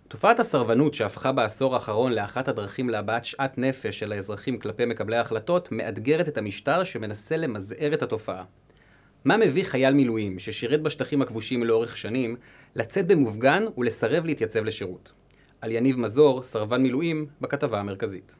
תופעת הסרבנות שהפכה בעשור האחרון לאחת הדרכים להבעת שאט נפש של האזרחים כלפי מקבלי ההחלטות מאתגרת את המשטר שמנסה למזער את התופעה. מה מביא חייל מילואים ששירת בשטחים הכבושים לאורך שנים לצאת במופגן ולסרב להתייצב לשירות? על יניב מזור, סרבן מילואים, בכתבה המרכזית.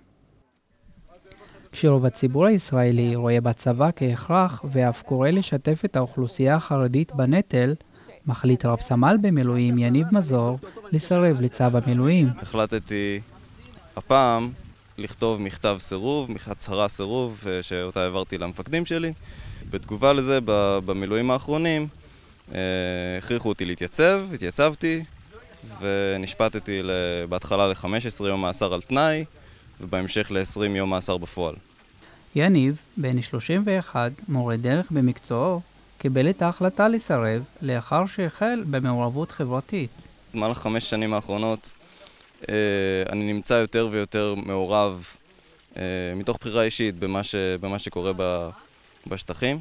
כשרוב הציבור הישראלי רואה בצבא כהכרח ואף קורא לשתף את האוכלוסייה החרדית בנטל, מחליט רב סמל במילואים יניב מזור לסרב לצו המילואים. החלטתי הפעם לכתוב מכתב סירוב, הצהרה סירוב שאותה העברתי למפקדים שלי. בתגובה לזה במילואים האחרונים הכריחו אותי להתייצב, התייצבתי ונשפטתי בהתחלה ל-15 יום מאסר על תנאי ובהמשך ל-20 יום מאסר בפועל. יניב, בן 31, מורה דרך במקצועו, קיבל את ההחלטה לסרב לאחר שהחל במעורבות חברתית. במהלך 5 שנים האחרונות אני נמצא יותר ויותר מעורב מתוך בחירה אישית במה שקורה בשטחים.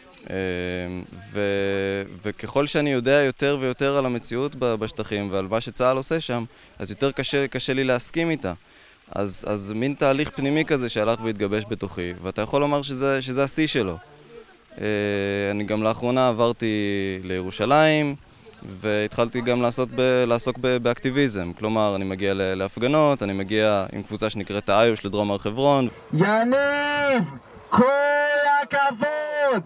וככל שאני יודע יותר ויותר על המציאות בשטחים ועל מה שצה"ל עושה שם, אז יותר קשה לי להסכים איתה. אז מין תהליך פנימי כזה שהלך והתגבש בתוכי, ואתה יכול לומר שזה השיא שלו. אני גם לאחרונה עברתי לירושלים, והתחלתי גם לעסוק באקטיביזם. כלומר, אני מגיע להפגנות, אני מגיע עם קבוצה שנקראת האיוש לדרום הר חברון. יניב! כל הכבוד!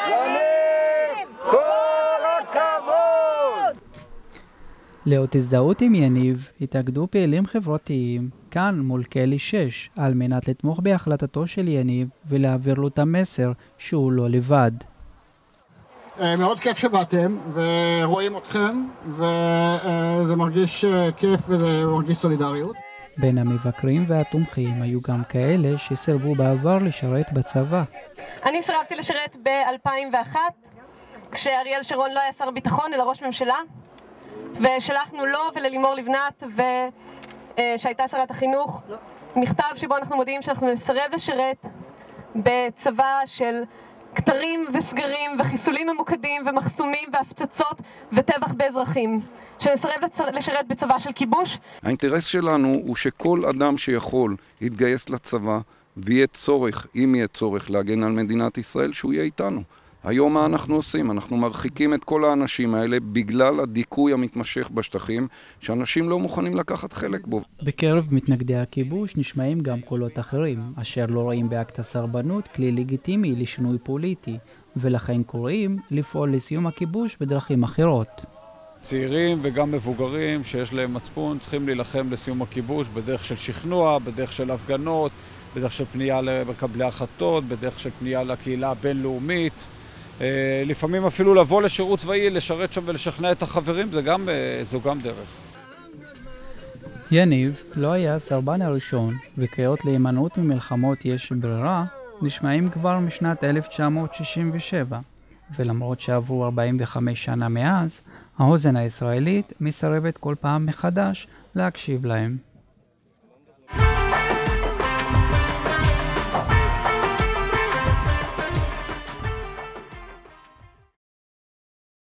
יניב! כל הכבוד! לאות הזדהות עם יניב התאגדו פעילים חברתיים כאן מול כלי 6 על מנת לתמוך בהחלטתו של יניב ולהעביר לו את המסר שהוא לא לבד. מאוד כיף שבאתם ורואים אתכם וזה מרגיש כיף וזה מרגיש סולידריות. בין המבקרים והתומכים היו גם כאלה שסרבו בעבר לשרת בצבא. אני סרבתי לשרת ב-2001 כשאריאל שרון לא היה שר ביטחון אלא ראש ממשלה, ושלחנו לו וללימור לבנת שהייתה שרת החינוך מכתב שבו אנחנו מודיעים שאנחנו נסרב לשרת בצבא של כתרים וסגרים וחיסולים ממוקדים ומחסומים והפצצות וטבח באזרחים, שנסרב לשרת בצבא של כיבוש. האינטרס שלנו הוא שכל אדם שיכול יתגייס לצבא ויהיה צורך, אם יהיה צורך להגן על מדינת ישראל, שהוא יהיה איתנו. היום מה אנחנו עושים? אנחנו מרחיקים את כל האנשים האלה בגלל הדיכוי המתמשך בשטחים, שאנשים לא מוכנים לקחת חלק בו. בקרב מתנגדי הכיבוש נשמעים גם קולות אחרים, אשר לא רואים באקט הסרבנות כלי לגיטימי לשינוי פוליטי, ולכן קוראים לפעול לסיום הכיבוש בדרכים אחרות. צעירים וגם מבוגרים שיש להם מצפון צריכים להילחם לסיום הכיבוש בדרך של שכנוע, בדרך של הפגנות, בדרך של פנייה למקבלי החלטות, בדרך של פנייה לקהילה הבינלאומית. לפעמים אפילו לבוא לשירות צבאי, לשרת שם ולשכנע את החברים, זו גם דרך. יניב לא היה הסרבן הראשון, וקריאות להימנעות ממלחמות יש ברירה נשמעים כבר משנת 1967, ולמרות שעברו 45 שנה מאז, האוזן הישראלית מסרבת כל פעם מחדש להקשיב להם.